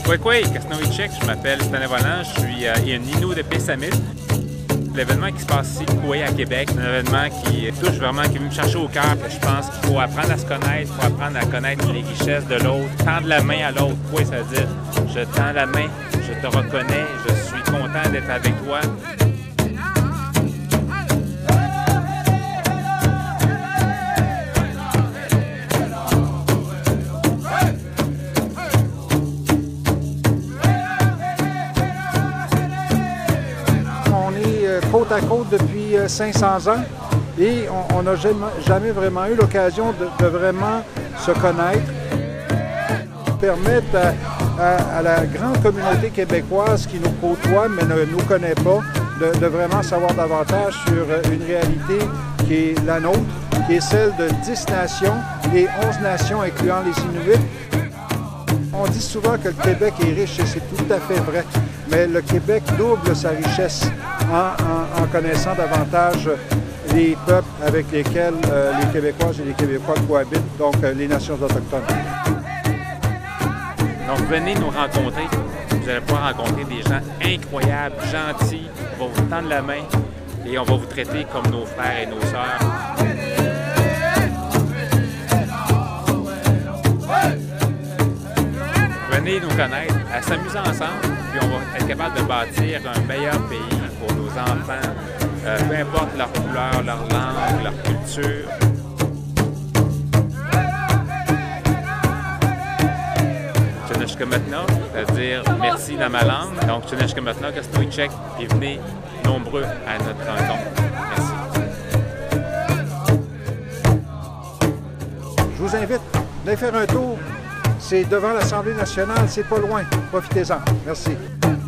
Kwekwe, Kasnoïtchek, je m'appelle Stan Volant, je suis Inino de Pessamit. L'événement qui se passe ici, Koué à Québec, c'est un événement qui touche vraiment, qui vient me chercher au cœur. Je pense qu'il faut apprendre à se connaître, il faut apprendre à connaître les richesses de l'autre, tendre la main à l'autre. Koué, ça veut dire je tends la main, je te reconnais, je suis content d'être avec toi. Côte à côte depuis 500 ans et on n'a jamais vraiment eu l'occasion de vraiment se connaître. Permettre à la grande communauté québécoise qui nous côtoie mais ne nous connaît pas de vraiment savoir davantage sur une réalité qui est la nôtre, qui est celle de 10 nations et 11 nations incluant les Inuits. On dit souvent que le Québec est riche et c'est tout à fait vrai, mais le Québec double sa richesse en connaissant davantage les peuples avec lesquels les Québécoises et les Québécois cohabitent, donc les nations autochtones. Donc venez nous rencontrer, vous allez pouvoir rencontrer des gens incroyables, gentils, on va vous tendre la main et on va vous traiter comme nos frères et nos sœurs. Venez nous connaître, à s'amuser ensemble, puis on va être capable de bâtir un meilleur pays pour nos enfants, peu importe leur couleur, leur langue, leur culture. Tcheneshkamatna, c'est-à-dire merci dans ma langue. Donc Tcheneshkamatna, Kasnoïtchek, et venez nombreux à notre rencontre. Merci. Je vous invite à aller faire un tour. C'est devant l'Assemblée nationale, c'est pas loin. Profitez-en. Merci.